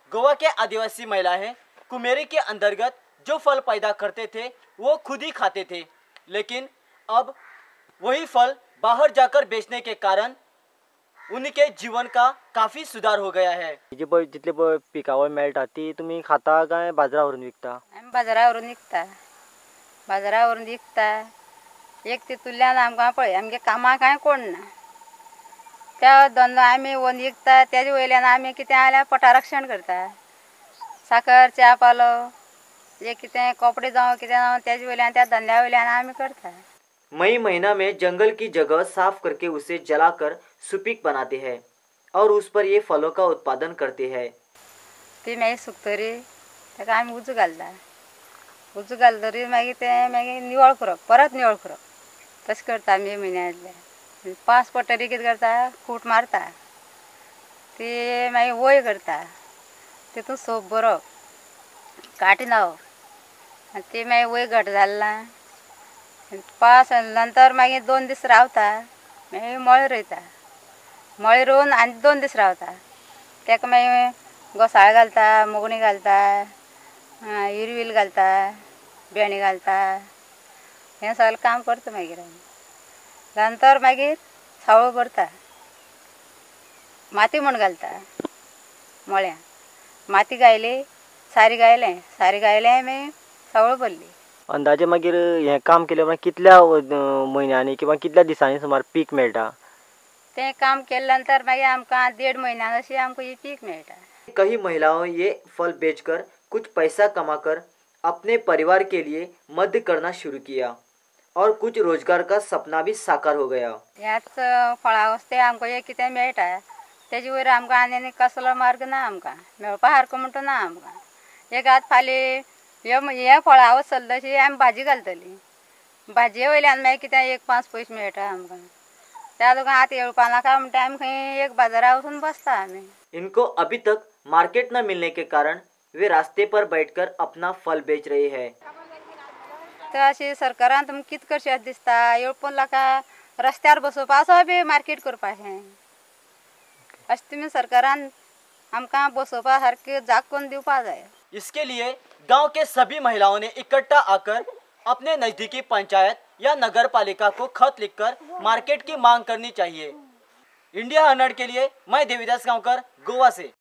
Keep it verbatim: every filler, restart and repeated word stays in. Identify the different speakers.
Speaker 1: गोवा के आदिवासी महिलाएं कुमेरी के अंतर्गत जो फल पैदा करते थे वो खुद ही खाते थे, लेकिन अब वही फल बाहर जाकर बेचने के कारण उनके जीवन का काफी सुधार हो गया है।
Speaker 2: जी पळय जितले पळय पिकावळ मेळटा ती तुम्ही खाता काय बाजारावरून विकता?
Speaker 3: आम्ही बाजारावरून विकता बाजारावरून विकता एक तितूल्यान आमकां पळय आमगे कामां कांय कोण ना, त्या धंदो आमी वन विकता तेजे वयल्यान आमी कितें जाल्यार पोटा रक्षण करता। साखर च्या पालो जे कितें कपडे जावं कितें जावं तेजे वयल्यान त्या धंद्या वयल्यान आमी करता।
Speaker 1: मई महीना में जंगल की जगह साफ करके उसे जलाकर सुपीक बनाते हैं और उस पर ये फलों का उत्पादन करते हैं।
Speaker 3: ती मागीर सुकतरी ताका आमी उजो घालता, उजो घालतरी मागीर तें मागीर निवळ करप, परत निवळ करप, तशें करता मे म्हयन्यांतले। पांच पडटरी कितें करता, कूट मारता, ती मागीर वय करता, तितून सोप भरप, काटी लावप, आनी ती मागीर वय घट जाल्ला पांच नंतर मागीर दोन दीस रावता, मागीर मळे रोयता, मळे रोवन आनी दोन दीस रावता, ताका मागीर घोसाळें घालता, मोगणी घालता, हिरवील घालता, भेंडे घालता, हें सगळें काम करता। मागीर नंतर मागीर सावळो भरता, माती म्हूण घालता मळ्या, माती घायली, सारी घायलें, सारी घायलें मागीर सावळो भरली।
Speaker 2: अंदाजे मागीर हें काम केलें उपरांत कितल्या म्हयन्यांनी किंवा कितल्या दिसांनी सुमार पीक मेळटा?
Speaker 3: तें काम केले नंतर मागीर आमकां देड म्हयन्यान अशी आमकां ही पीक मेळटा।
Speaker 1: कई महिलाओं ये फल बेचकर कुछ पैसा कमाकर अपने परिवार के लिए मदद करना शुरू किया और कुछ रोजगार का सपना भी साकार हो गया।
Speaker 3: ह्याच फळां वस्ते आमकां एक कितें मेळटा तेजे वयर आमकां आनी कसलो मार्ग ना, आमकां मेळपा सारको म्हणटा ना आमकां। एक आतां फाल्यां हे फळां वचल्ली तशी आमी भाजी घालतली, भाजये वयल्यान मागीर कितें एक पांच पयशे मेळटा आमकां, त्या लोकांक आतां येवपा नाका म्हणटा आमी खंय एक बाजारा वचून बसता आमी।
Speaker 1: इनको अभी तक मार्केट न मिलने के कारण वे रास्ते पर बैठकर अपना फल बेच रहे हैं।
Speaker 3: तर अशी सरकारान तुमकां कितें करचें अशें दिसता, येवपा नाका रस्त्यार बसोवपा असो बी मार्केट करपाचें, अशें तुमी सरकारान आमकां बसोवपा सारकें जाग करून दिवपा जाय।
Speaker 1: इसके लिए गांव के सभी महिलाओं ने इकट्ठा आकर अपने नजदीकी पंचायत या नगर पालिका को खत लिखकर मार्केट की मांग करनी चाहिए। इंडिया हंड्रेड के लिए मैं देविदास गांवकर, गोवा से।